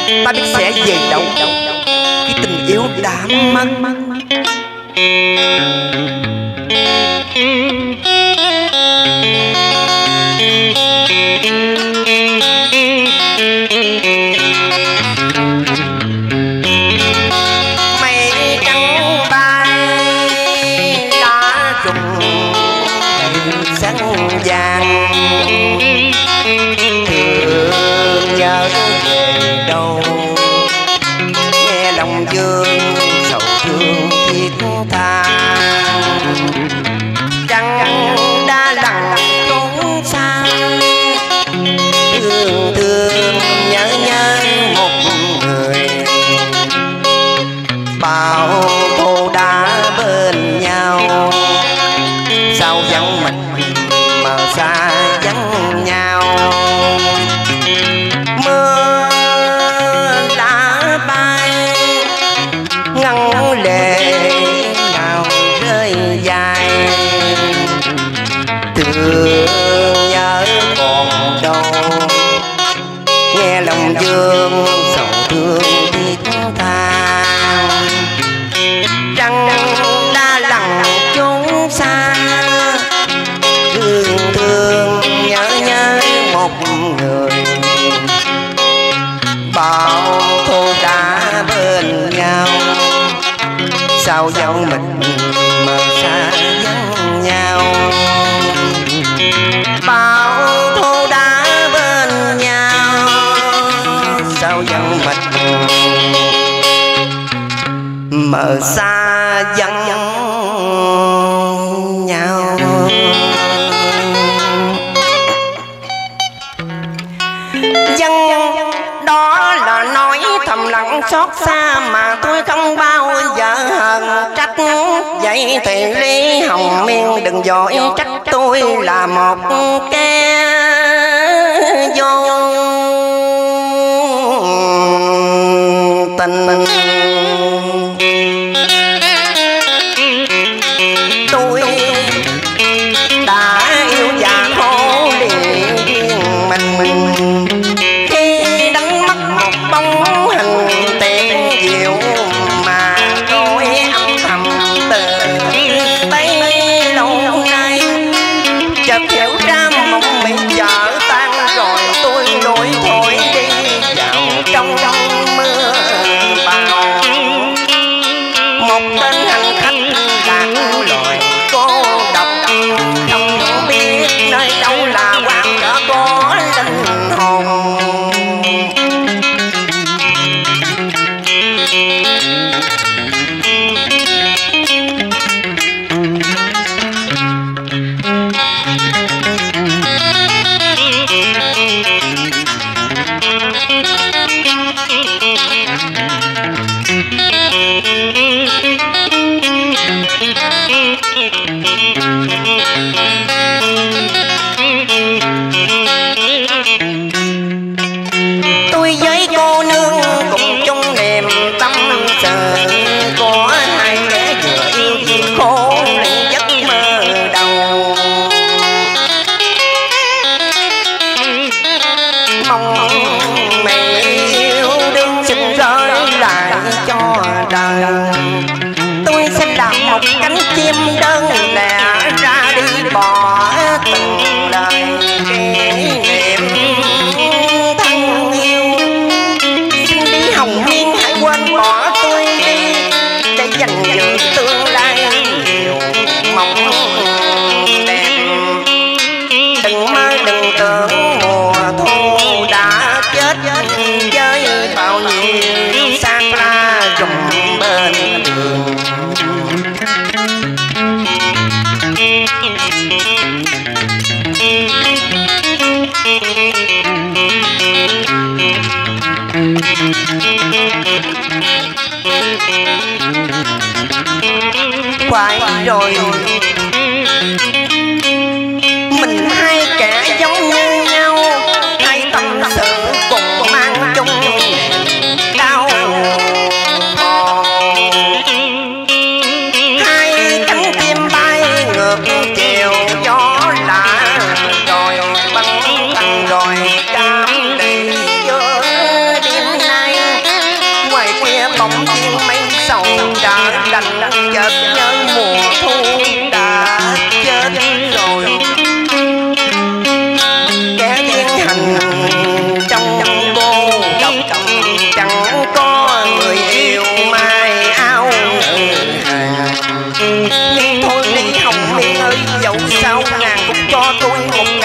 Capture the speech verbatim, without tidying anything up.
ta biết sẽ về đâu khi tình yêu đã mất. Mây trắng bay lá rụng đầy sắc vàng, thương nhớ về đâu nghe lòng dương sầu thương thiết tha. Trăng đã lặng trốn xa, thương thương nhớ nhớ một người. Bao thu đã bên nhau, sao vắng mình mờ xa vắng nhau. Mưa lá bay ngăn lệ nào rơi dài, thương nhớ còn đâu nghe lòng dương sầu thương thiết tha. Trăng đã lặng trốn xa, thương thương nhớ nhớ một người. Bao thu đã bên nhau, sao dấu mình mờ xa vắng nhau. Bao thu đã bên nhau, sao dấu mình mờ xa vắng nhau. Dân đó là nói thầm lặng xót xa mà tôi không bao giờ hờn trách. Vậy thì Lý Hồng Miên đừng vội trách tôi là một kẻ vô tình. Tôi đã yêu và khổ liền riêng mình, khi đánh mất một bóng hình tiền diệu mà tôi âm thầm từ bấy lâu nay. Chợt hiểu ra một mình vợ tan rồi, tôi lủi thổi đi vào trong mưa bão. Một tên hành khách lạc loài cô độc, không biết nơi đâu là quan trở có linh hồn. Tôi với cô nương cùng chung niềm tâm sự, có hai kẻ vừa yêu vì khổ lấy giấc mơ đầu. Mong mẹ yêu đương xin rơi lại cho đời. Tôi sẽ làm một cánh chim đơn lẻ ra đi bỏ từng lời kỷ niệm thân yêu. Xin Lý Hồng Miên hãy quên bỏ tôi đi để dành dự tương lai nhiều mộng đẹp. Đừng mơ đừng tưởng mùa thu đã chết với bao nhiêu xác lá rụng bên đường. Quay rồi mình hai kẻ giống như nhau, hai tâm sự cùng mang chung đau khổ. Hai cánh chim bay ngược chiều gió lạ, rồi băng băng rồi cam đi giữa đêm nay. Liên thôi đi Hồng Liên ơi, dẫu sao nàng cũng cho tôi một